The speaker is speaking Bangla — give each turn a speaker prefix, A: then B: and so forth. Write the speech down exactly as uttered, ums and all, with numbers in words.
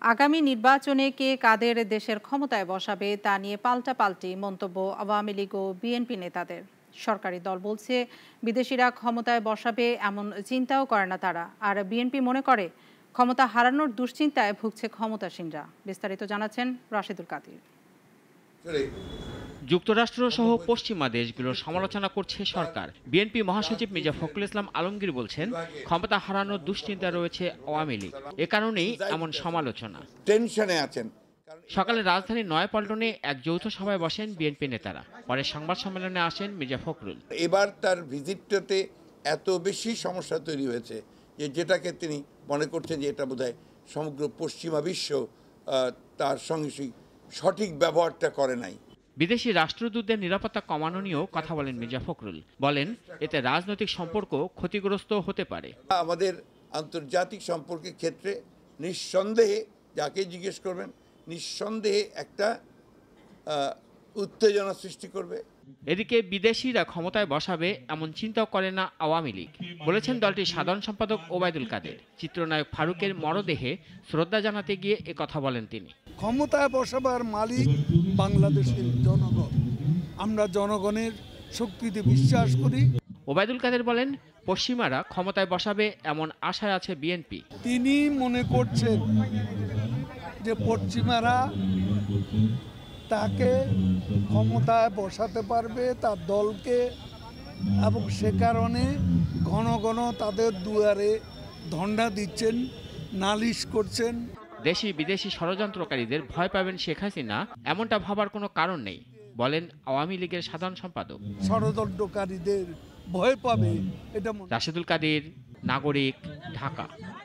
A: আগামী নির্বাচনে কে কাদের দেশের ক্ষমতায় বসাবে তা নিয়ে পাল্টাপাল্টি মন্তব্য আওয়ামী লীগ ও বিএনপি নেতাদের। সরকারি দল বলছে বিদেশিরা ক্ষমতায় বসাবে এমন চিন্তাও করে না তারা, আর বিএনপি মনে করে ক্ষমতা হারানোর দুশ্চিন্তায় ভুগছে ক্ষমতাসীনরা। বিস্তারিত জানাচ্ছেন রাশেদুল কাদির।
B: যুক্তরাষ্ট্র সহ পশ্চিমা দেশগুলোর সমালোচনা করছে সরকার। বিএনপি মহাসচিব মির্জা ফখরুল ইসলাম আলমগীর বলছেন, ক্ষমতা হারানোর দুশ্চিন্তা রয়েছে আওয়ামী লীগ, এ কারণেই এমন সমালোচনা।
C: টেনশনে আছেন।
B: সকালে রাজধানীর নয়াপল্টনে এক যৌথ সভায় বসেন বিএনপি নেতারা, পরে সংবাদ সম্মেলনে আসেন মির্জা ফখরুল।
C: এবার তার ভিজিটটাতে এত বেশি সমস্যা তৈরি হয়েছে যে যেটাকে তিনি মনে করছেন যে এটা বোধহয় সমগ্র পশ্চিমা বিশ্ব তার সঙ্গে সঠিক ব্যবহারটা করে নাই।
B: বিদেশি রাষ্ট্রদূতদের নিরাপত্তা কমানো নিয়েও কথা বলেন মির্জা ফখরুল। বলেন, এতে রাজনৈতিক সম্পর্ক ক্ষতিগ্রস্ত হতে পারে।
C: আমাদের আন্তর্জাতিক সম্পর্কের ক্ষেত্রে নিঃসন্দেহে, যাকে জিজ্ঞেস করবেন, নিঃসন্দেহে একটা উত্তেজনা সৃষ্টি করবে।
B: এদিকে বিদেশিরা ক্ষমতায় বসাবে এমন চিন্তাও করে না আওয়ামী লীগ, বলেছেন দলটির সাধারণ সম্পাদক ওবায়দুল কাদের। চিত্রনায়ক ফারুকের মরদেহে শ্রদ্ধা জানাতে গিয়ে এ কথা বলেন তিনি।
D: ক্ষমতায় বসাবার মালিক বাংলাদেশের জনগণ, আমরা জনগণের শক্তিতে বিশ্বাস করি।
B: ওবায়দুল কাদের বলেন, পশ্চিমারা ক্ষমতায় বসাবে এমন আশায় আছে বিএনপি।
D: তিনি মনে করছেন যে পশ্চিমারা তাকে ক্ষমতায় বসাতে পারবে, তার দলকে, এবং সে কারণে ঘন ঘন তাদের দুয়ারে ধন্ডা দিচ্ছেন, নালিশ করছেন।
B: দেশি বিদেশি ষড়যন্ত্রকারীদের ভয় পাবেন শেখ হাসিনা, এমনটা ভাবার কোনো কারণ নেই, বলেন আওয়ামী লীগের সাধারণ সম্পাদক।
D: ষড়যন্ত্রকারীদের ভয় পাবে এটা।
B: রাশেদুল কাদির, নাগরিক, ঢাকা।